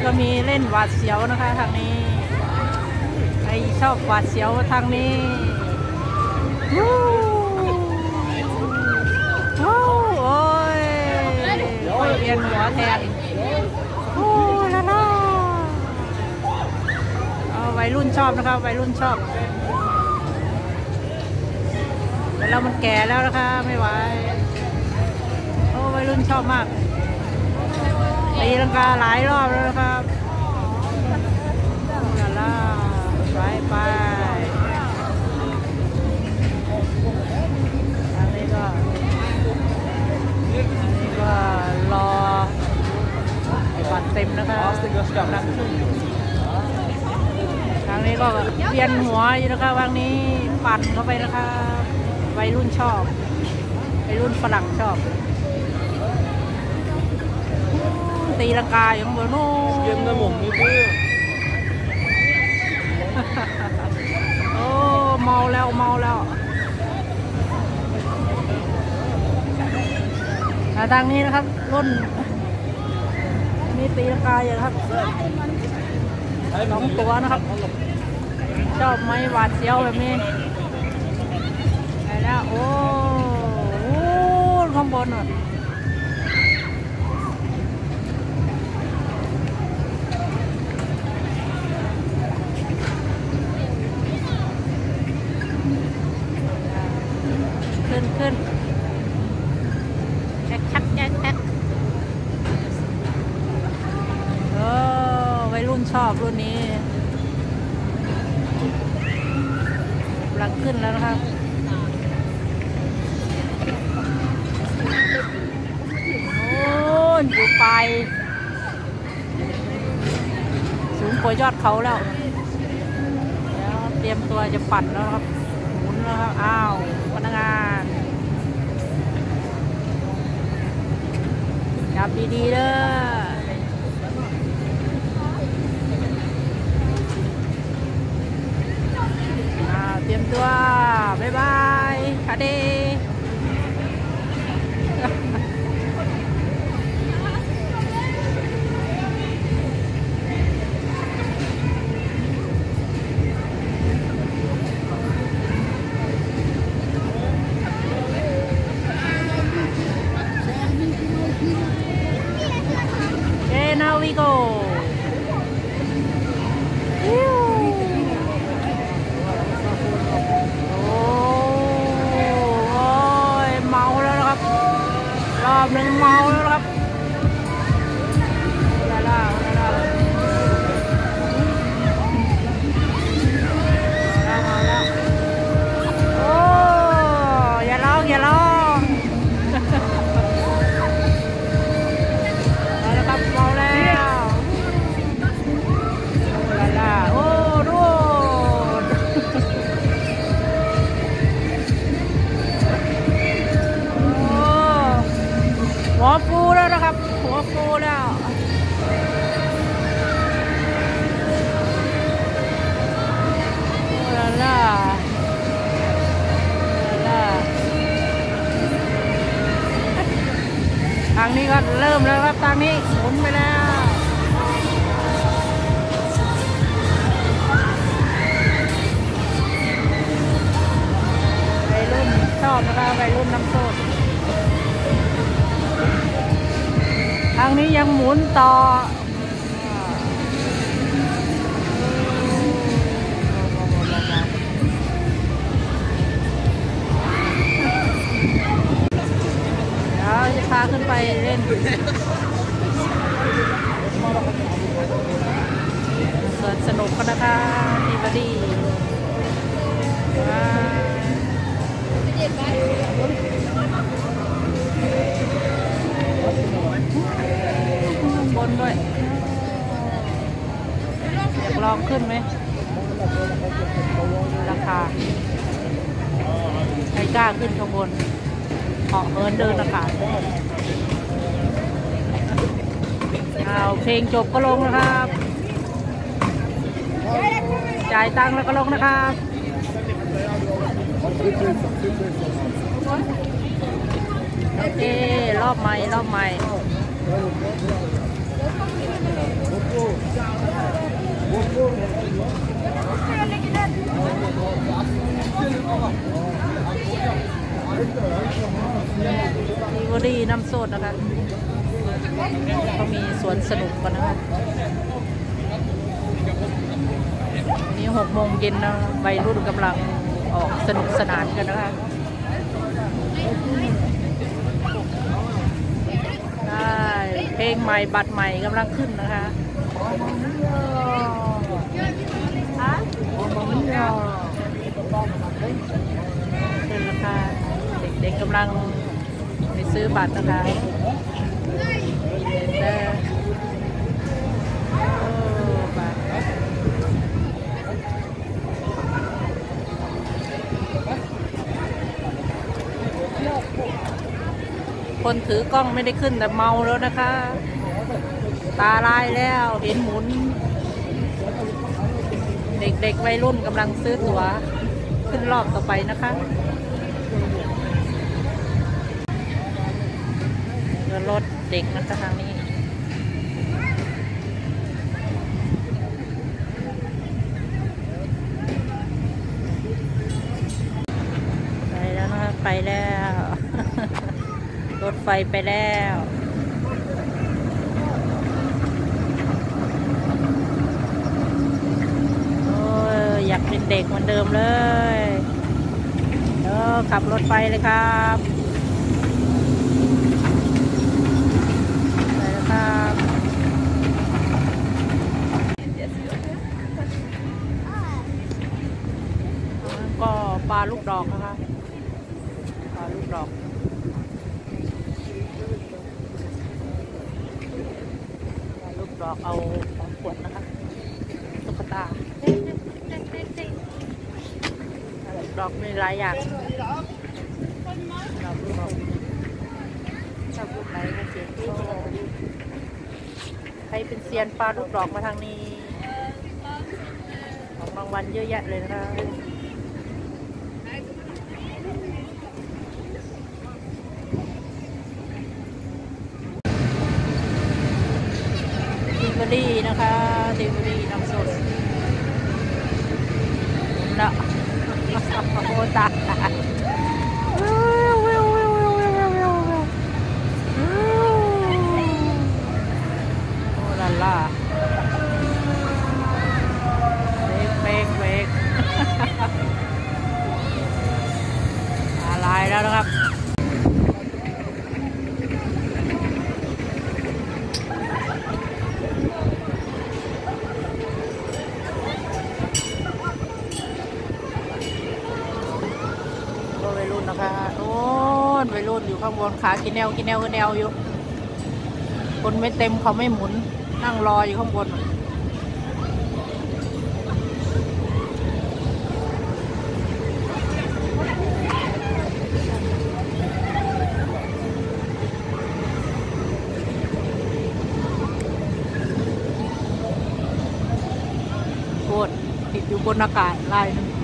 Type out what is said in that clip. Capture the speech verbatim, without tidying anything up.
ก็มีเล่นหวาดเสียวนะคะทางนี้ใครชอบหวาดเสียวทางนี้วู้วู้โอ้ยโอ้ยเวียนหัวแทนโอ้ยละล่ะวัยรุ่นชอบนะครับวัยรุ่นชอบแต่เรามันแก่แล้วนะคะไม่ไหวโอ้วัยรุ่นชอบมากตีลังกาหลายรอบแล้วนะครับลาล่าไปไปอันนี้ก็อันนี้ก็รอบัตรเต็มนะคะนั่งขึ้นทางนี้ก็เวียนหัวอยู่นะคะวางนี้ปั่นเข้าไปนะคะวัยรุ่นชอบวัยรุ่นฝรั่งชอบตีลังกาอย่างเบอร์โน่เกมกระหม่อมนี่เพื่อโอ้เมาแล้วเมาแล้วทางนี้นะครับรุ่นมีตีลังกาอย่างครับสองตัวนะครับชอบไหมหวาดเสียวแบบนี้ไปแล้วโอ้โหข้างบนอ่ะขึ้นขึ้นแช็คชักแช็คแช็คเออวัยรุ่นชอบรุ่นนี้กำลังขึ้นแล้วนะครับโอ้ยอยู่ไปสูงกว่ายอดเขาแล้วแล้วเตรียมตัวจะปั่นแล้วครับหมุนแล้วครับอ้าวพนักงานจับดีๆเด้อเตรียมตัวบ๊ายบายคาเดเอ้ now we goรอบหนึ่งเมาแล้วครับลาล่าลาล่าแล้วเมาแล้วโอ้อย่าร้องอย่าร้องเอาละครับเมาแล้วลาล่าโอ้ดูหัวฟูแล้วนะครับหัวฟูแล้วลาล่าลาล่าทางนี้ก็เริ่มแล้วครับทางนี้หมุนไปแล้ววัยรุ่นชอบนะครับวัยรุ่นน้ำโซดทางนี้ยังหมุนต่อเดี๋ยวจะพาขึ้นไปเล่นสวนสนุกกันนะคะที่บดีบนด้วยอยากลองขึ้นไหมราคาใครกล้าขึ้นข้างบนเหาะเหินเดินอากาศเอาเพลงจบก็ลงนะครับจ่ายตังค์แล้วก็ลงนะครับโอเครอบใหม่รอบใหม่ษนะคะเขามีสวนสนุกกันนะคะนี่หกโมงเย็นนะวัยรุ่นกำลังออกสนุกสนานกันนะคะได้เพลงใหม่บัตรใหม่กำลังขึ้นนะคะเป็นราคาเด็กๆกำลังไปซื้อบัตรนะคะเด้อโอ้บัตรคนถือกล้องไม่ได้ขึ้นแต่เมาแล้วนะคะตาลายแล้วเห็นหมุนเด็กๆวัยรุ่นกำลังซื้อตั๋วขึ้นรอบต่อไปนะคะรถเด็กนะคะทางนี้ไปแล้วนะคะไปแล้วรถไฟไปแล้วโอ้ยอยากเป็นเด็กเหมือนเดิมเลยเออขับรถไฟเลยครับไปแล้วครับก็ปลาลูกดอกนะคะปลาลูกดอกลูกดอกเอาของขวดนะคะตุ๊กตาลูกดอกมีหลายอย่างดอกลูกดอกชอบลูกไหนก็เสียใครเป็นเซียนปลาลูกดอกมาทางนี้ของรางวัลเยอะแยะเลยนะคะทิมเบอรี่นะคะทิมเบอรี่น้ำสดนะโอ้ตายโอ้ลาล่าเบรกเบรกเบรกอะไรแล้วนะครับวัยรุ่นนะคะโน่นวัยรุ่นอยู่ข้างบนขากินแนวกินแนวกินแนวอยู่คนไม่เต็มเขาไม่หมุนนั่งรออยู่ข้างบนโคตรติดอยู่บนอากาศลายนึง